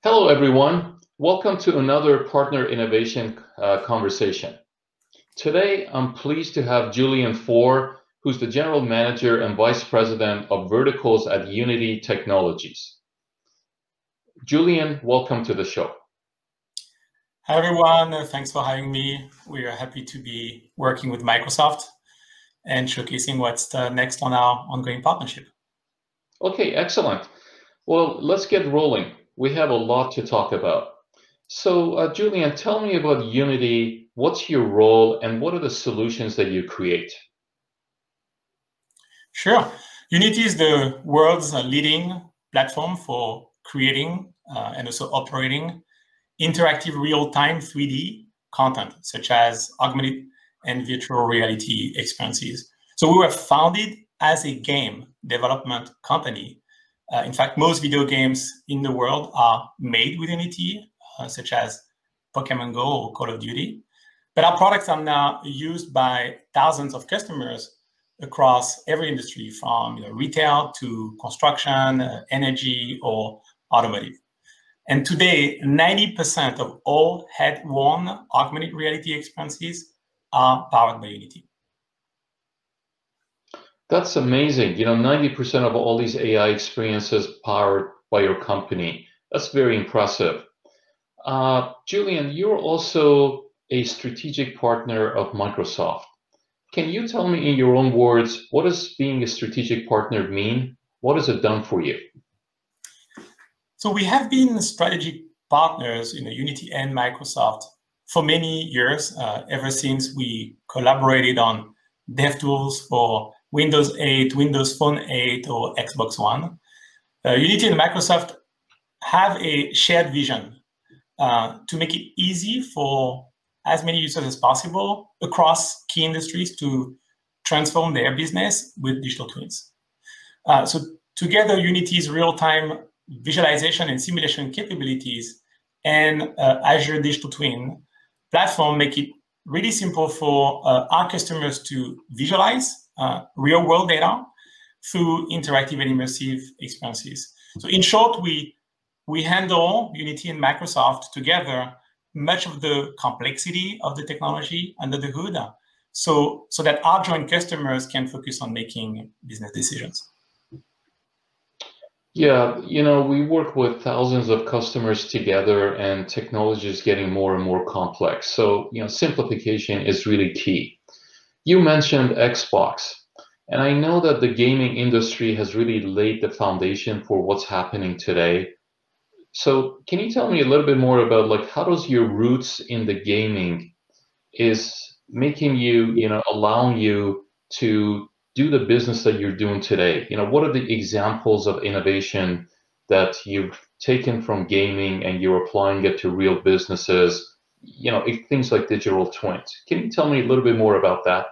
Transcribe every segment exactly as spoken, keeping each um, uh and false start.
Hello, everyone. Welcome to another Partner Innovation uh, conversation. Today, I'm pleased to have Julian Four, who's the General Manager and Vice President of Verticals at Unity Technologies. Julian, welcome to the show. Hi, everyone. Uh, thanks for having me. We are happy to be working with Microsoft and showcasing what's the next on our ongoing partnership. Okay, excellent. Well, let's get rolling. We have a lot to talk about. So, uh, Julian, tell me about Unity. What's your role and what are the solutions that you create? Sure. Unity is the world's uh, leading platform for creating uh, and also operating interactive real-time three D content, such as augmented and virtual reality experiences. So we were founded as a game development company. Uh, in fact, most video games in the world are made with Unity, uh, such as Pokemon Go or Call of Duty. But our products are now used by thousands of customers across every industry, from you know, retail to construction, uh, energy, or automotive. And today, ninety percent of all head-worn augmented reality experiences are powered by Unity. That's amazing. You know, ninety percent of all these A I experiences powered by your company. That's very impressive. Uh, Julian, you're also a strategic partner of Microsoft. Can you tell me in your own words, what does being a strategic partner mean? What has it done for you? So we have been strategic partners in you know, Unity and Microsoft for many years, uh, ever since we collaborated on dev tools for Windows eight, Windows Phone eight, or Xbox One. Uh, Unity and Microsoft have a shared vision uh, to make it easy for as many users as possible across key industries to transform their business with digital twins. Uh, so together, Unity's real-time visualization and simulation capabilities and uh, Azure Digital Twin platform make it really simple for uh, our customers to visualize uh, real-world data through interactive and immersive experiences. So in short, we, we handle Unity and Microsoft together much of the complexity of the technology under the hood, so, so that our joint customers can focus on making business decisions. Yeah, you know, we work with thousands of customers together and technology is getting more and more complex. So, you know, simplification is really key. You mentioned Xbox, and I know that the gaming industry has really laid the foundation for what's happening today. So can you tell me a little bit more about like how does your roots in the gaming is making you, you know, allowing you to do the business that you're doing today? You know, what are the examples of innovation that you've taken from gaming and you're applying it to real businesses, you know, things like digital twins? Can you tell me a little bit more about that?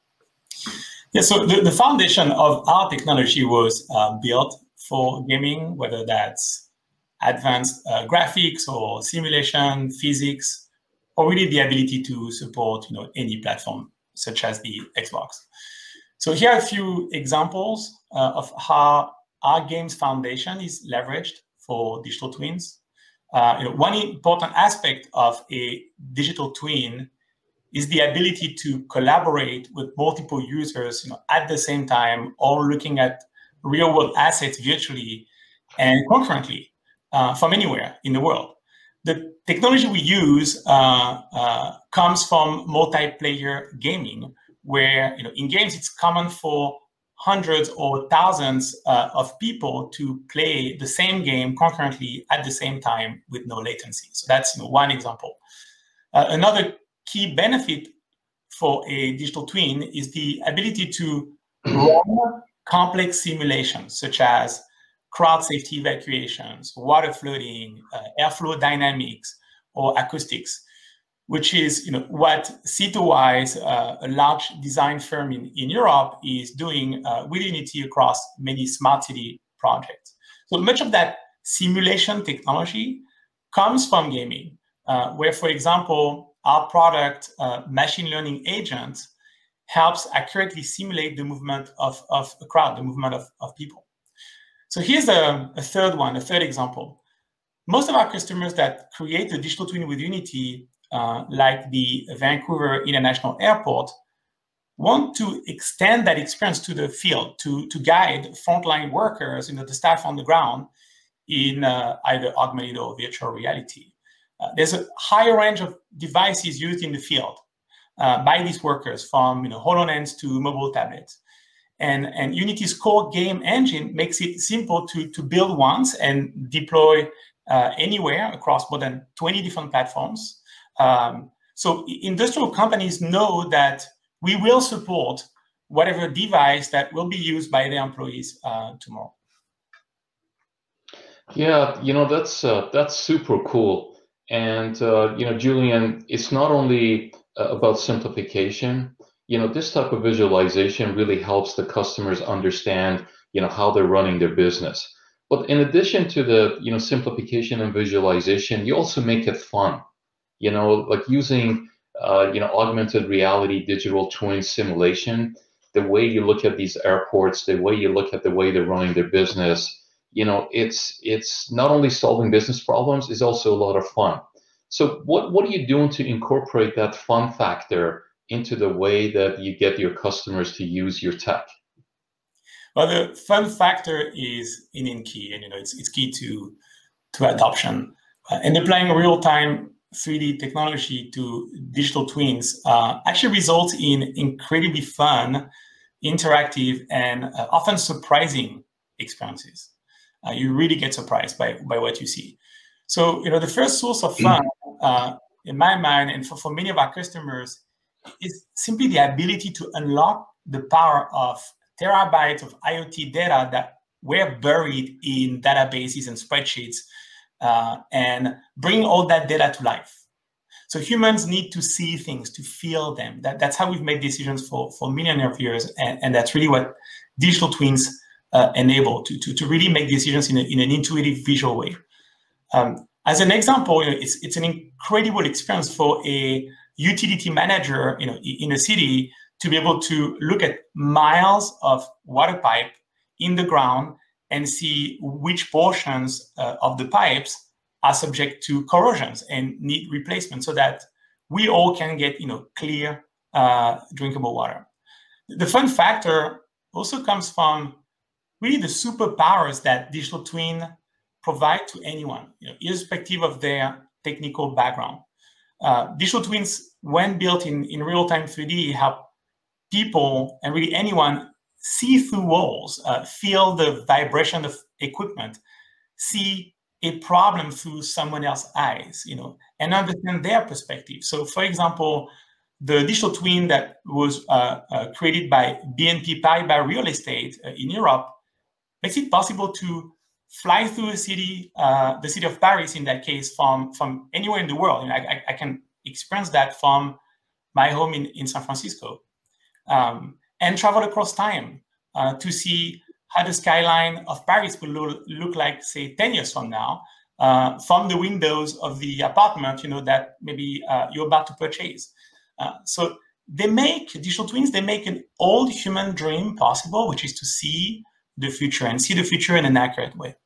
Yeah, so the, the foundation of our technology was uh, built for gaming, whether that's advanced uh, graphics or simulation, physics, or really the ability to support you know, any platform, such as the Xbox. So here are a few examples uh, of how our game's foundation is leveraged for digital twins. Uh, you know, one important aspect of a digital twin is the ability to collaborate with multiple users you know, at the same time, or looking at real-world assets virtually and concurrently uh, from anywhere in the world. The technology we use uh, uh, comes from multiplayer gaming, where you know, in games it's common for hundreds or thousands uh, of people to play the same game concurrently at the same time with no latency. So that's you know, one example. Uh, another key benefit for a digital twin is the ability to run complex simulations, such as crowd safety evacuations, water flooding, uh, airflow dynamics, or acoustics, which is you know, what Citywise, uh, a large design firm in, in Europe, is doing uh, with Unity across many smart city projects. So much of that simulation technology comes from gaming, uh, where, for example, our product, uh, machine learning agent, helps accurately simulate the movement of, of a crowd, the movement of, of people. So here's a, a third one, a third example. most of our customers that create a digital twin with Unity, uh, like the Vancouver International Airport, want to extend that experience to the field, to, to guide frontline workers, you know, the staff on the ground in uh, either augmented or virtual reality. Uh, there's a higher range of devices used in the field uh, by these workers, from you know, HoloLens to mobile tablets. And, and Unity's core game engine makes it simple to, to build once and deploy uh, anywhere across more than twenty different platforms. Um, so industrial companies know that we will support whatever device that will be used by their employees uh, tomorrow. Yeah, you know, that's uh, that's super cool. And uh, you know, Julian, it's not only uh, about simplification. You know, this type of visualization really helps the customers understand, you know, how they're running their business. But in addition to the, you know, simplification and visualization, you also make it fun. You know, like using, uh, you know, augmented reality, digital twin simulation, the way you look at these airports, the way you look at the way they're running their business, you know, it's it's not only solving business problems, it's also a lot of fun. So what, what are you doing to incorporate that fun factor into the way that you get your customers to use your tech? Well, the fun factor is in, in key, and you know, it's, it's key to, to adoption. Uh, and applying real-time three D technology to digital twins uh, actually results in incredibly fun, interactive, and uh, often surprising experiences. Uh, you really get surprised by, by what you see. So, you know, the first source of fun, uh, in my mind, and for, for many of our customers, is simply the ability to unlock the power of terabytes of IoT data that were buried in databases and spreadsheets, uh, and bring all that data to life. So humans need to see things, to feel them. That, that's how we've made decisions for, for millions of years, and, and that's really what digital twins uh, enable, to, to, to really make decisions in, a, in an intuitive, visual way. Um, as an example, you know, it's, it's an incredible experience for a utility manager, you know, in a city, to be able to look at miles of water pipe in the ground and see which portions uh, of the pipes are subject to corrosions and need replacement, so that we all can get, you know, clear, uh, drinkable water. The fun factor also comes from really the superpowers that digital twin provide to anyone, you know, irrespective of their technical background. Uh, digital twins, when built in, in real-time three D, help people and really anyone see through walls, uh, feel the vibration of equipment, see a problem through someone else's eyes, you know, and understand their perspective. So, for example, the digital twin that was uh, uh, created by B N P Paribas Real Estate uh, in Europe makes it possible to fly through a city, uh, the city of Paris in that case, from, from anywhere in the world. You know, I, I can experience that from my home in, in San Francisco, um, and travel across time uh, to see how the skyline of Paris will look, look like, say, ten years from now, uh, from the windows of the apartment, you know, that maybe uh, you're about to purchase. Uh, so they make digital twins, they make an old human dream possible, which is to see the future and see the future in an accurate way.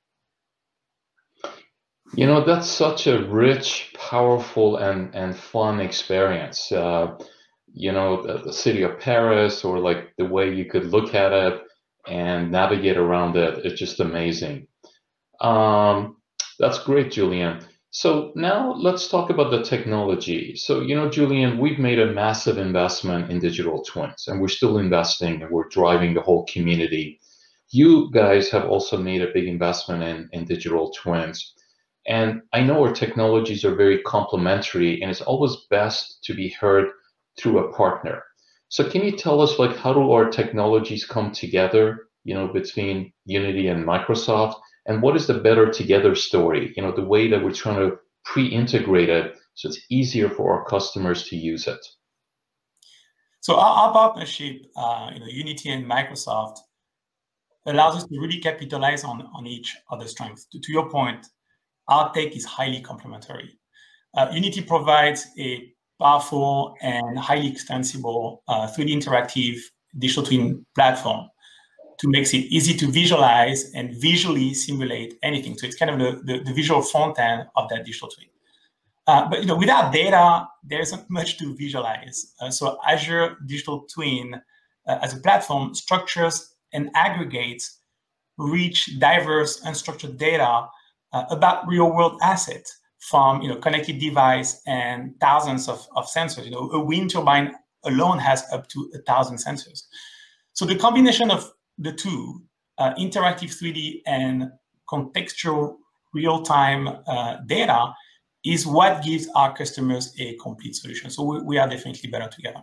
You know, that's such a rich, powerful, and, and fun experience. Uh, you know, the, the city of Paris, or like the way you could look at it and navigate around it, it's just amazing. Um, that's great, Julian. So now let's talk about the technology. So, you know, Julian, we've made a massive investment in digital twins, and we're still investing, and we're driving the whole community. You guys have also made a big investment in, in digital twins. And I know our technologies are very complementary, and it's always best to be heard through a partner. So can you tell us, like, how do our technologies come together, you know, between Unity and Microsoft? And what is the better together story, you know, the way that we're trying to pre-integrate it so it's easier for our customers to use it? So our, our partnership, uh, you know, Unity and Microsoft, allows us to really capitalize on, on each other's strengths. To, to your point, our tech is highly complementary. Uh, Unity provides a powerful and highly extensible uh, three D interactive digital twin platform. to make it easy to visualize and visually simulate anything. So it's kind of the, the, the visual front end of that digital twin. Uh, but you know, without data, there isn't much to visualize. Uh, so Azure Digital Twin, uh, as a platform, structures and aggregates rich, diverse, unstructured data uh, about real-world assets from you know connected device and thousands of, of sensors. You know, a wind turbine alone has up to a thousand sensors. So the combination of the two, uh, interactive three D and contextual real-time uh, data, is what gives our customers a complete solution. So we, we are definitely better together.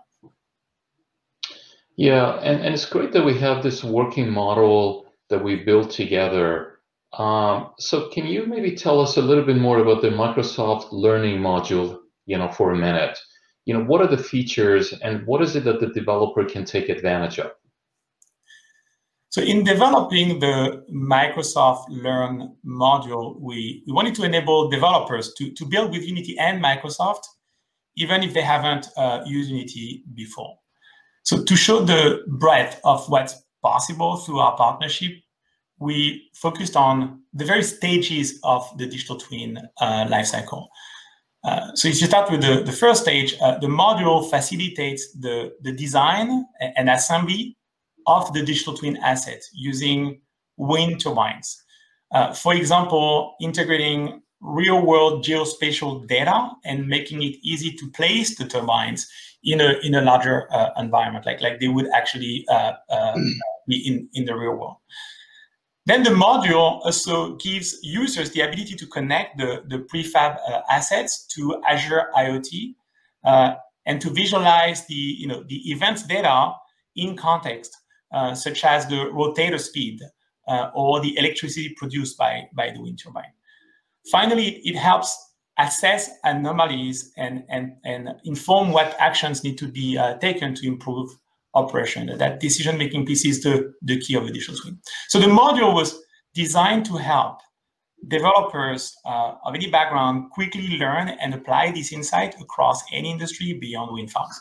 Yeah, and, and it's great that we have this working model that we built together. Um, so can you maybe tell us a little bit more about the Microsoft Learning module, you know, for a minute? You know, what are the features and what is it that the developer can take advantage of? So in developing the Microsoft Learn module, we, we wanted to enable developers to, to build with Unity and Microsoft, even if they haven't uh, used Unity before. So to show the breadth of what's possible through our partnership, we focused on the various stages of the digital twin uh, lifecycle. Uh, so if you start with the, the first stage, uh, the module facilitates the, the design and assembly of the digital twin asset using wind turbines. Uh, for example, integrating real-world geospatial data and making it easy to place the turbines in a in a larger uh, environment, like like they would actually uh, uh, be in in the real world. Then the module also gives users the ability to connect the the prefab uh, assets to Azure IoT uh, and to visualize the you know the events data in context. Uh, such as the rotator speed uh, or the electricity produced by, by the wind turbine. Finally, it helps assess anomalies and, and, and inform what actions need to be uh, taken to improve operation. That decision-making piece is the, the key of the digital twin. So the module was designed to help developers uh, of any background quickly learn and apply this insight across any industry beyond wind farms.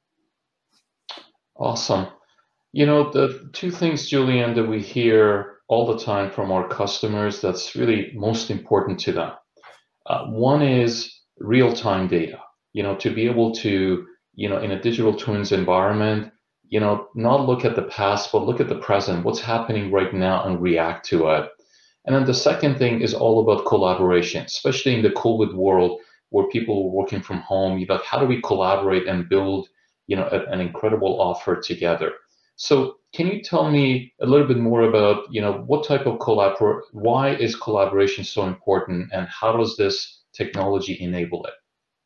Awesome. You know, the two things, Julian, that we hear all the time from our customers that's really most important to them. Uh, one is real-time data, you know, to be able to, you know, in a digital twins environment, you know, not look at the past, but look at the present, what's happening right now and react to it. And then the second thing is all about collaboration, especially in the COVID world where people were working from home. You know, how do we collaborate and build, you know, a, an incredible offer together? So can you tell me a little bit more about, you know, what type of collabor, why is collaboration so important and how does this technology enable it?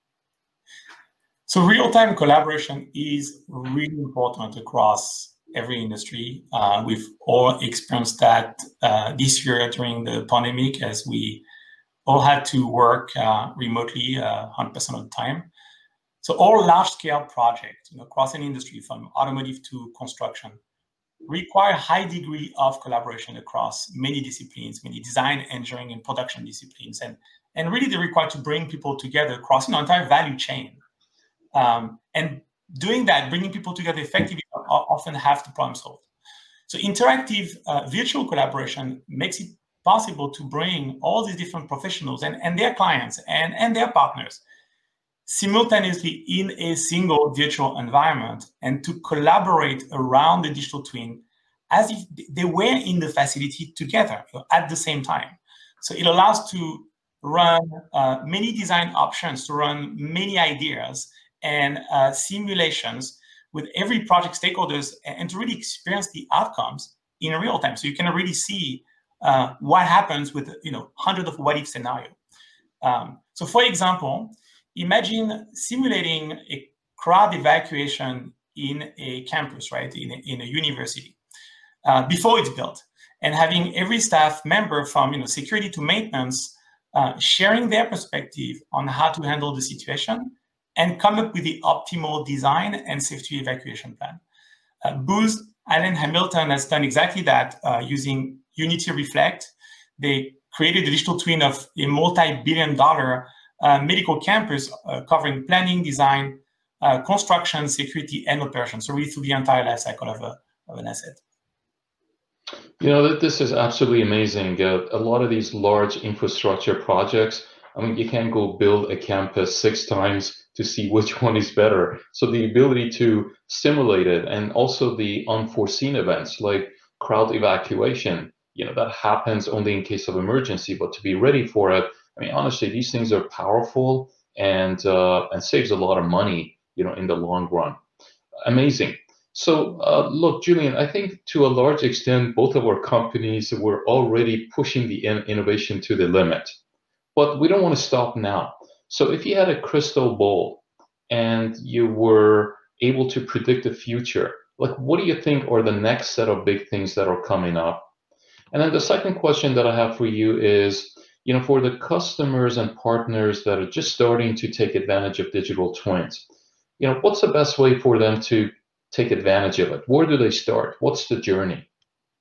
So real-time collaboration is really important across every industry. Uh, we've all experienced that uh, this year during the pandemic as we all had to work uh, remotely uh, one hundred percent of the time. So all large-scale projects, you know, across an industry from automotive to construction, require a high degree of collaboration across many disciplines, many design, engineering, and production disciplines, and and really they require to bring people together across an you know, entire value chain. Um, and doing that, bringing people together effectively, often have to problem solve. So interactive uh, virtual collaboration makes it possible to bring all these different professionals and, and their clients and, and their partners simultaneously in a single virtual environment and to collaborate around the digital twin as if they were in the facility together you know, at the same time. So it allows to run uh, many design options, to run many ideas and uh, simulations with every project stakeholders and to really experience the outcomes in real time. So you can really see uh, what happens with you know hundreds of what if scenarios. Um, so for example, imagine simulating a crowd evacuation in a campus, right, in a, in a university, uh, before it's built, and having every staff member from you know, security to maintenance uh, sharing their perspective on how to handle the situation and come up with the optimal design and safety evacuation plan. Uh, Booz Allen Hamilton has done exactly that uh, using Unity Reflect. They created a digital twin of a multi-billion dollar Uh, medical campus uh, covering planning, design, uh, construction, security, and operations. So really through the entire life cycle of, a, of an asset. You know, that this is absolutely amazing. Uh, a lot of these large infrastructure projects, I mean, you can't go build a campus six times to see which one is better. So the ability to simulate it and also the unforeseen events like crowd evacuation, you know, that happens only in case of emergency, but to be ready for it, I mean, honestly, these things are powerful and uh, and saves a lot of money, you know, in the long run. Amazing. So, uh, look, Julian, I think to a large extent, both of our companies were already pushing the in innovation to the limit, but we don't want to stop now. So, if you had a crystal ball and you were able to predict the future, like what do you think are the next set of big things that are coming up? And then the second question that I have for you is, you know, for the customers and partners that are just starting to take advantage of digital twins, you know, what's the best way for them to take advantage of it? Where do they start? What's the journey?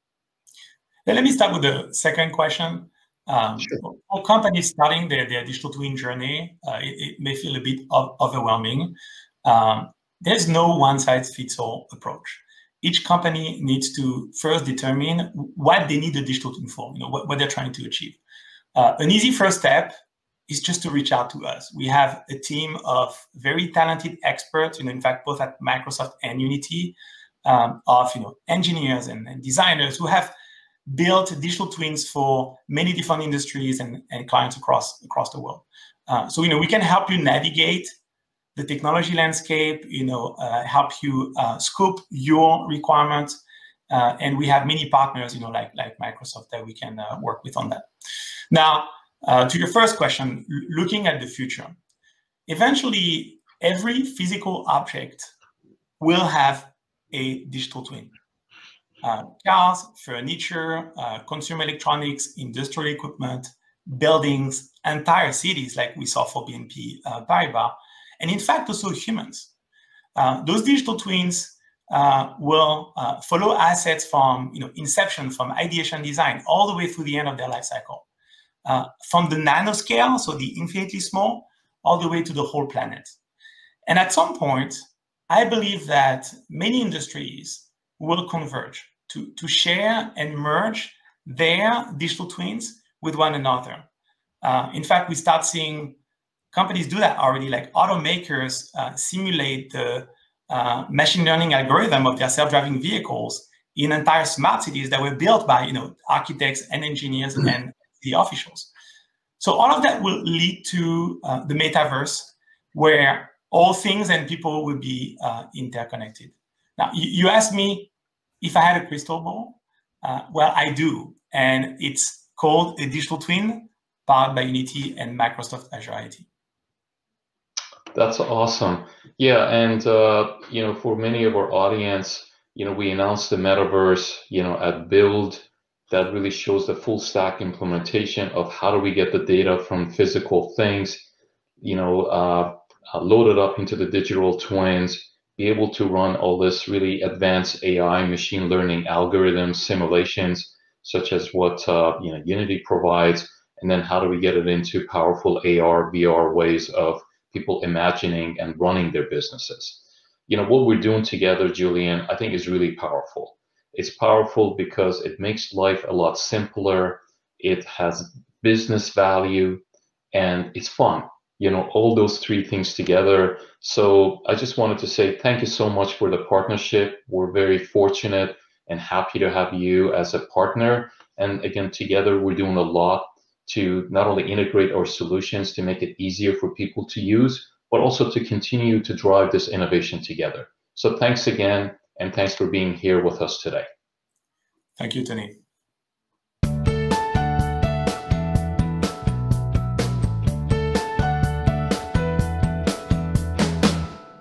Now, let me start with the second question. Um, Sure. for companies starting their, their digital twin journey, uh, it, it may feel a bit of, overwhelming. Um, there's no one-size-fits-all approach. Each company needs to first determine what they need a digital twin for, you know, what, what they're trying to achieve. Uh, an easy first step is just to reach out to us. We have a team of very talented experts, you know, in fact, both at Microsoft and Unity, um, of you know engineers and, and designers who have built digital twins for many different industries and, and clients across across the world. Uh, so you know we can help you navigate the technology landscape, you know, uh, help you uh, scope your requirements, uh, and we have many partners, you know, like like Microsoft that we can uh, work with on that. Now, uh, to your first question, looking at the future, eventually every physical object will have a digital twin. Uh, cars, furniture, uh, consumer electronics, industrial equipment, buildings, entire cities like we saw for B N P uh, Paribas, and in fact also humans. Uh, those digital twins uh, will uh, follow assets from you know, inception, from ideation design, all the way through the end of their life cycle. Uh, from the nanoscale, so the infinitely small, all the way to the whole planet. And at some point, I believe that many industries will converge to, to share and merge their digital twins with one another. Uh, in fact, we start seeing companies do that already, like automakers uh, simulate the uh, machine learning algorithm of their self-driving vehicles in entire smart cities that were built by you know, architects and engineers mm-hmm. and the officials. So all of that will lead to uh, the metaverse, where all things and people will be uh, interconnected. Now, you, you asked me if I had a crystal ball. Uh, well, I do, and it's called a digital twin powered by Unity and Microsoft Azure I T. That's awesome. Yeah, and uh, you know, for many of our audience, you know, we announced the metaverse, you know, at Build. That really shows the full stack implementation of how do we get the data from physical things, you know, uh, uh, load it up into the digital twins, be able to run all this really advanced A I, machine learning algorithms, simulations, such as what uh, you know Unity provides, and then how do we get it into powerful A R, V R ways of people imagining and running their businesses. You know, what we're doing together, Julian, I think is really powerful. It's powerful because it makes life a lot simpler. It has business value and it's fun. You know, all those three things together. So I just wanted to say thank you so much for the partnership. We're very fortunate and happy to have you as a partner. And again, together we're doing a lot to not only integrate our solutions to make it easier for people to use, but also to continue to drive this innovation together. So thanks again, and thanks for being here with us today. Thank you, Tony.